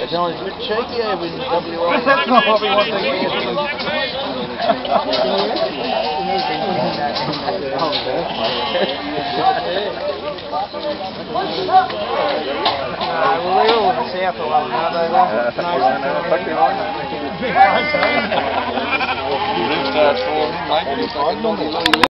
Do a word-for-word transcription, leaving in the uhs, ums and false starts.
It's only a bit shaky eh, when W R. That's not what we want to hear. Well, they're all in the south of London, aren't they? Roof starts falling, mate.